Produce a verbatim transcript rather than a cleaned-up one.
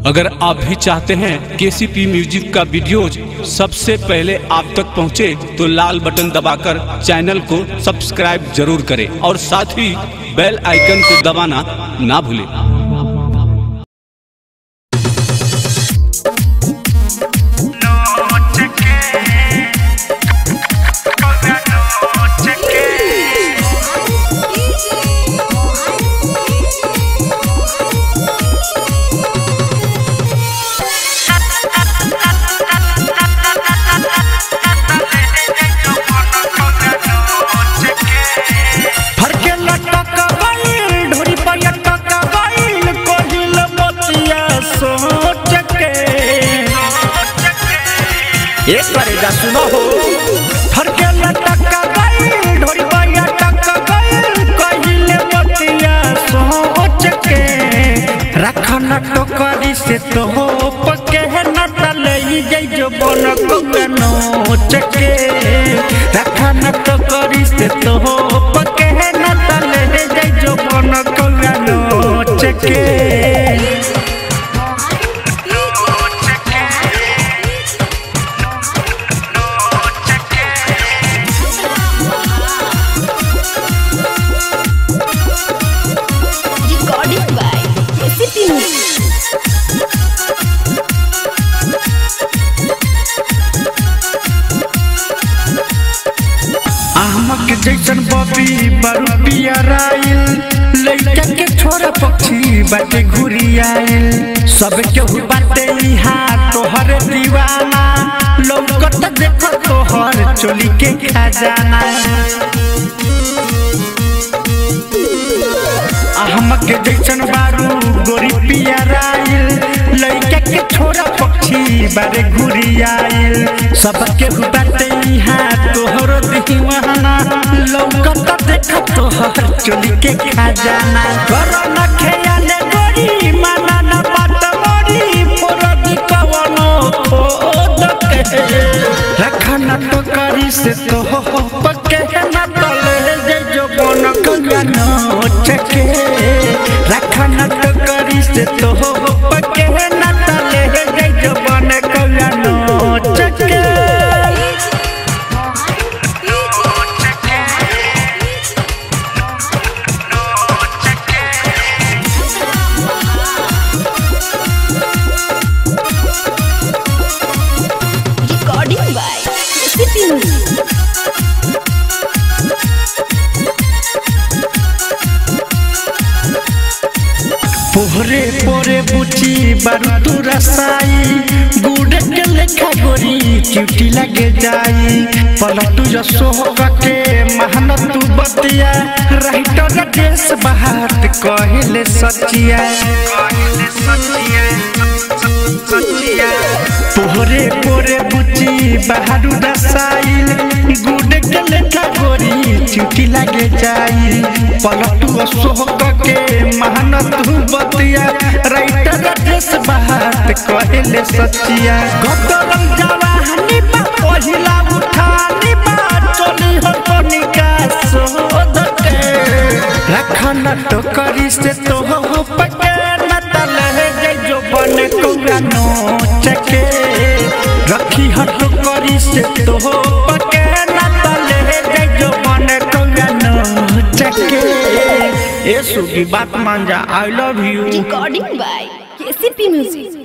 अगर आप भी चाहते हैं केसीपी म्यूजिक का वीडियोज सबसे पहले आप तक पहुंचे तो लाल बटन दबाकर चैनल को सब्सक्राइब जरूर करें और साथ ही बेल आइकन को दबाना ना भूलें। एक बारे सुनो हो फरके लटका गई ढोरी पाया टका गई कहिले मतिया सोच के रखन टोकरी से तो पके न तले जई जो बन को नोच के रखन टोकरी से तो पके न तले जई जो बन को नोच के जैसन बबी बारू पियराइल लइका के छोरा पक्षी बाटे घुरी आइल सब केहू बाटे इहाँ तोहर दीवाना लौकत देख तोहर चोली के खजाना अहमक जैसन बारू गोरी पियराइल लइका के छोरा पक्षी बारे घुरी आइल सब केहू बाटे इहाँ तोहर दीवाना लौकत देख तोहर चोली के खजाना करो न खेयाले गोरी माना न बात मोरी मोरदी कवनो खोद के रखन टोकरी से तो पके न तले जे जो बन कनो चके रखन टोकरी से तो पके न तले जे जो बन कनो चके पोहरे पोरे बुची बारू तू रसाई गुड़ के लेखा गोरी क्यूटी लगे जाई पलटू जो सोह के मेहनत तू बतिया राइटर देश बाहर कहले सचिया पोहरे पोरे बुची बारू रसाई गुड़ के लेखा गोरी क्यूटी लगे जाई पलटू सोह के मेहनत तू बतिया राइटर देश बात कहले सचिया गतरल जवानी बा पहिला उठानी बा चली हो कनिका सोध के रखन टोकरी से तो हो पके न तले जे जो बन को नोच के रखी हो टोकरी से तो हो पके न तले जे जो बन को नोच के ये सुगी बात मान जा। I love you. Recording by KCP music.